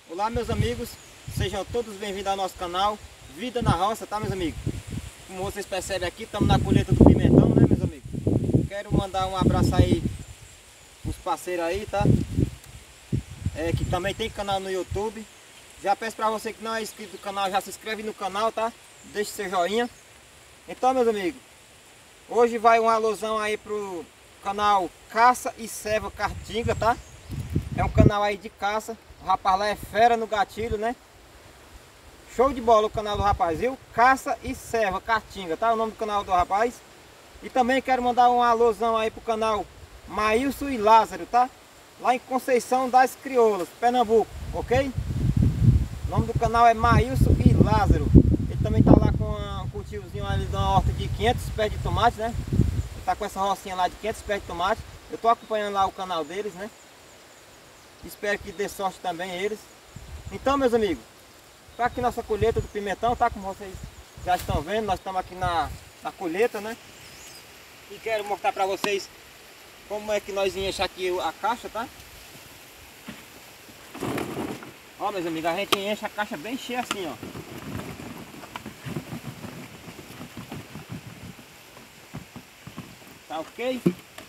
Olá meus amigos, sejam todos bem-vindos ao nosso canal Vida na Roça, tá meus amigos? Como vocês percebem aqui, estamos na colheita do pimentão, né meus amigos? Quero mandar um abraço aí os parceiros aí, tá? Que também tem canal no YouTube. Já peço para você que não é inscrito no canal, já se inscreve no canal, tá? Deixe seu joinha. Então meus amigos, hoje vai uma alusão aí pro canal Caça e Ceva Caatinga, tá? É um canal aí de caça. O rapaz lá é fera no gatilho, né? Show de bola o canal do rapaz, viu? Caça e Ceva Caatinga, tá? O nome do canal do rapaz. E também quero mandar uma alusão aí pro canal Maílson e Lázaro, tá? Lá em Conceição das Crioulas, Pernambuco, ok? O nome do canal é Maílson e Lázaro. Ele também tá lá com um cultivozinho ali de uma horta de 500 pés de tomate, né? Ele tá com essa rocinha lá de 500 pés de tomate. Eu tô acompanhando lá o canal deles, né? Espero que dê sorte também a eles. Então meus amigos, tá aqui nossa colheita do pimentão, tá? Como vocês já estão vendo, nós estamos aqui na colheita, né? E quero mostrar para vocês como é que nós enchemos aqui a caixa, tá? Ó meus amigos, a gente enche a caixa bem cheia assim, ó. Tá ok?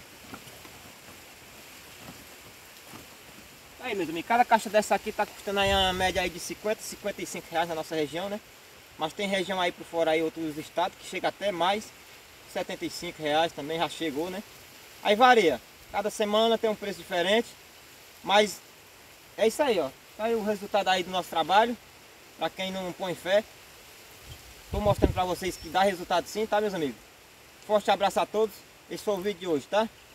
Aí meus amigos, cada caixa dessa aqui tá custando aí uma média aí de 50, 55 reais na nossa região, né? Mas tem região aí por fora aí, outros estados, que chega até mais 75 reais também, já chegou, né? Aí varia, cada semana tem um preço diferente, mas é isso aí, ó. Tá aí o resultado aí do nosso trabalho, pra quem não põe fé. Tô mostrando pra vocês que dá resultado sim, tá meus amigos? Forte abraço a todos, esse foi o vídeo de hoje, tá?